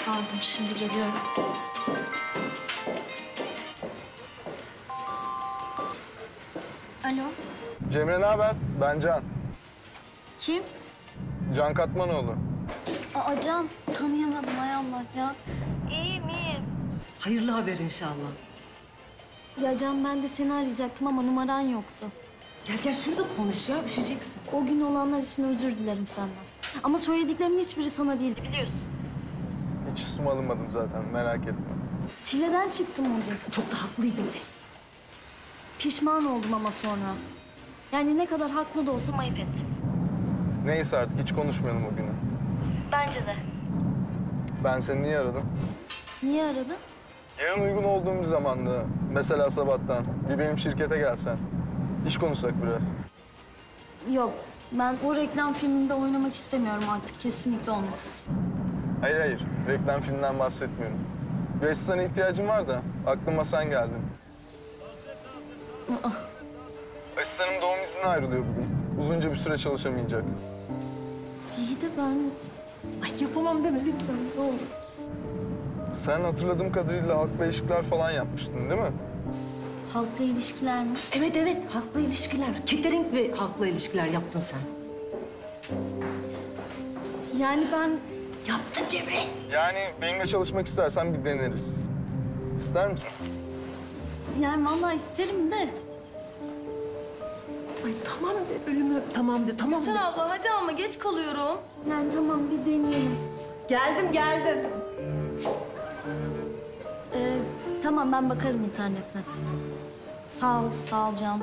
Pardon, şimdi geliyorum. Alo, Cemre ne haber? Ben Can. kim? Can Katmanoğlu. Aa, Can, tanıyamadım hay Allah ya. Hayırlı haber inşallah. Ya Can, ben de seni arayacaktım ama numaran yoktu. Gel gel şurada konuş ya, üşüyeceksin. O gün olanlar için özür dilerim senden. Ama söylediklerimin hiçbiri sana değildi, biliyorsun. Hiç üstüme alınmadım zaten, merak etme. Çileden çıktım o gün. Çok da haklıydın. Pişman oldum ama sonra. Yani ne kadar haklı da olsam ayıp ettim. Neyse artık hiç konuşmayalım o günü. Bence de. Ben seni niye aradım? Niye aradın? Yarın uygun olduğum bir zamanda, mesela sabahtan bir benim şirkete gelsen. İş konuşsak biraz. Yok, ben o reklam filminde oynamak istemiyorum artık. Kesinlikle olmaz. Hayır, reklam filmden bahsetmiyorum. Bir asistana ihtiyacım var da aklıma sen geldin. Aa, Asistanım doğum iznine ayrılıyor bugün. Uzunca bir süre çalışamayacak. iyi de ben... Ay yapamam deme lütfen, ne olur. Sen hatırladığım kadarıyla halkla ilişkiler falan yapmıştın değil mi? Halkla ilişkiler mi? Evet evet, halkla ilişkiler. Catering ve halkla ilişkiler yaptın sen. Yani ben... Yaptın Cemre. Yani benimle çalışmak istersen bir deneriz. İster misin? Yani vallahi isterim de. Ay tamam de, ölümü tamam de, tamam de. Abla hadi ama geç kalıyorum. Yani tamam, bir deneyelim. Geldim. Tamam, ben bakarım internetten. Sağ ol Can.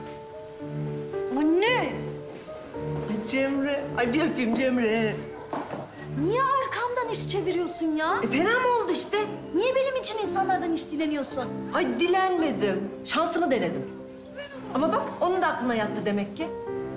Anne. Ay Cemre. Ay bir öpeyim Cemre. Niye arkamdan iş çeviriyorsun ya? Fena mı oldu işte? Niye benim için insanlardan iş dileniyorsun? Ay dilenmedim. Şansımı denedim. Ama bak onun da aklına yattı demek ki.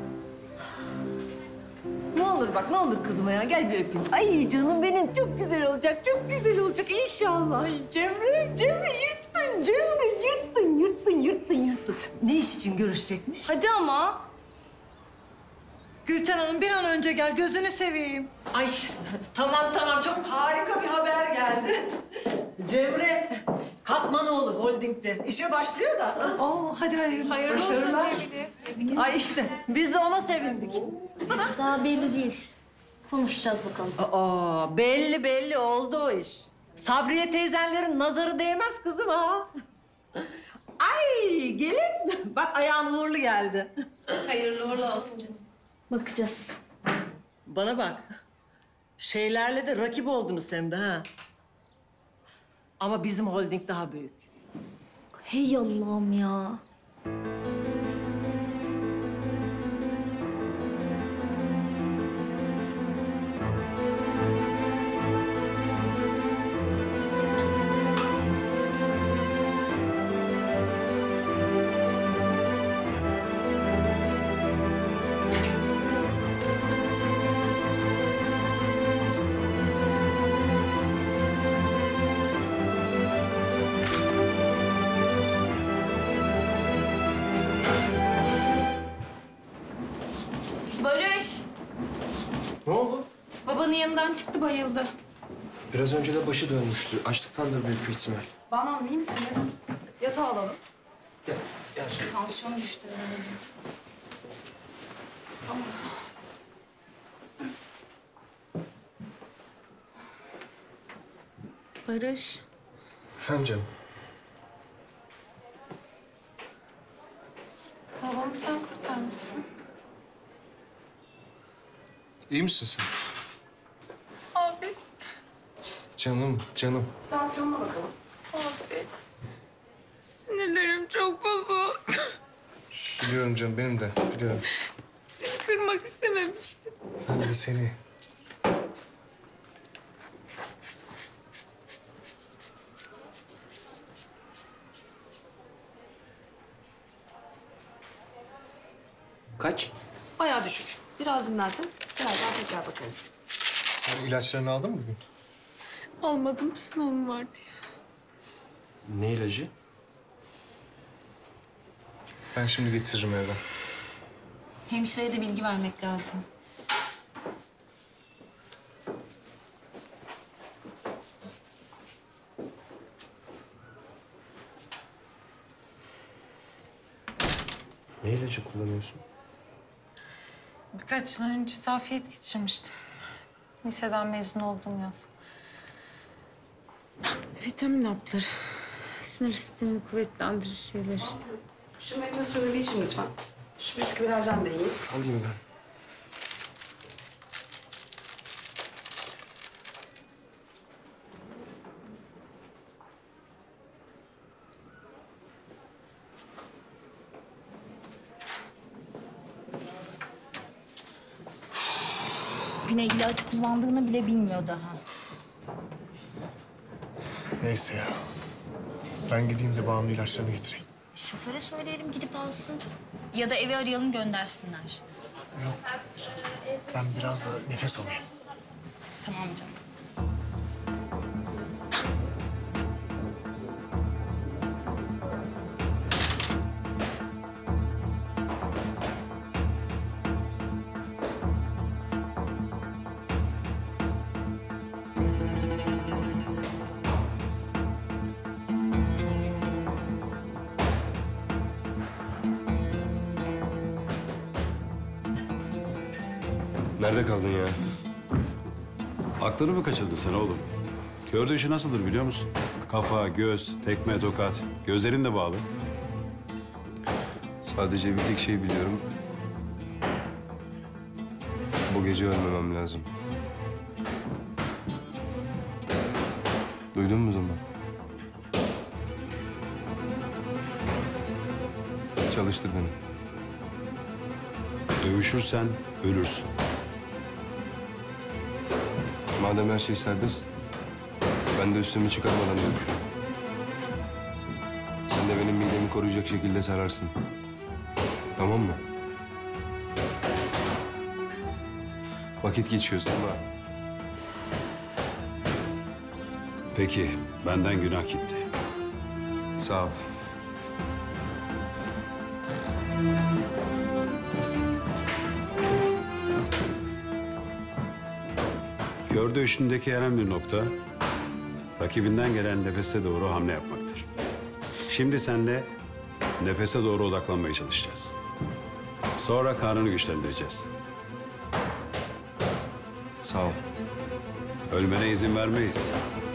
Ne olur bak, ne olur kızıma ya. Gel bir öpeyim. Ay canım benim, çok güzel olacak, çok güzel olacak inşallah. Ay Cemre yırttın Cemre, yırttın. Ne iş için görüşecekmiş? Hadi ama. Gülten Hanım bir an önce gel gözünü seveyim. Ay tamam çok harika bir haber geldi. Cemre Katmanoğlu Holding'de işe başlıyor da. Oo hadi hayırlısı. Başarılar. Ay işte biz de ona sevindik. Daha belli değil. Konuşacağız bakalım. Aa belli oldu o iş. Sabriye teyzenlerin nazarı değmez kızım ha. Ay gelin bak ayağın uğurlu geldi. Hayırlı uğurlu olsun canım. Bakacağız. Bana bak. Şeylerle de rakip oldunuz hem de ha. Ama bizim holding daha büyük. Hey Allah'ım ya. Barış. Ne oldu? Babanın yanından çıktı bayıldı. Biraz önce de başı dönmüştü. Açlıktandır büyük bir ihtimal. Bana iyi misiniz? Yatağa alalım. Gel şöyle. Tansiyonu düştü herhalde. Barış. Efendim canım. Babamı sen kurtarmışsın. İyi misin sen? Abi. Canım. Tansiyonuna bakalım. Abi. Sinirlerim çok bozuk. Biliyorum canım, benim de. Biliyorum. Seni kırmak istememiştim. Ben de seni. Kaç? Bayağı düşük. Biraz dinlensin. Birazdan tekrar bakarız. Sen ilaçlarını aldın mı bugün? Almadım, sınavım var diye. Ne ilacı? Ben şimdi getiririm evden. Hemşireye de bilgi vermek lazım. Ne ilacı kullanıyorsun? Birkaç yıl önce zafiyet geçirmiştim. Liseden mezun oldum yaz. Vitamin hapları. Sinir sistemini kuvvetlendirir şeyler işte. Şu meyve suyunu bir için lütfen. Şu bisküvilerden de yiyin. Alayım ben. Güney ilaç kullandığını bile bilmiyor daha. Neyse ya. Ben gideyim de Banu'nun ilaçlarını getireyim. Şoföre söyleyelim gidip alsın. Ya da evi arayalım göndersinler. Yok. Ben biraz da nefes alayım. Tamam canım. Nerede kaldın ya? Aklını mı kaçırdın sen oğlum? Kör dövüşü nasıldır biliyor musun? Kafa, göz, tekme, tokat. Gözlerin de bağlı. Sadece bir tek şey biliyorum. Bu gece ölmemem lazım. Duydun mu zaman? Çalıştır beni. Dövüşürsen ölürsün. Madem her şey serbest, ben de üstümü çıkarmadan dövüşürüm. Sen de benim midemi koruyacak şekilde sararsın. Tamam mı? Vakit geçiyor ama Peki, benden günah gitti. sağ ol. Kör dövüşündeki önemli nokta, rakibinden gelen nefese doğru hamle yapmaktır. Şimdi seninle nefese doğru odaklanmaya çalışacağız. Sonra karnını güçlendireceğiz. Sağ ol. Ölmene izin vermeyiz.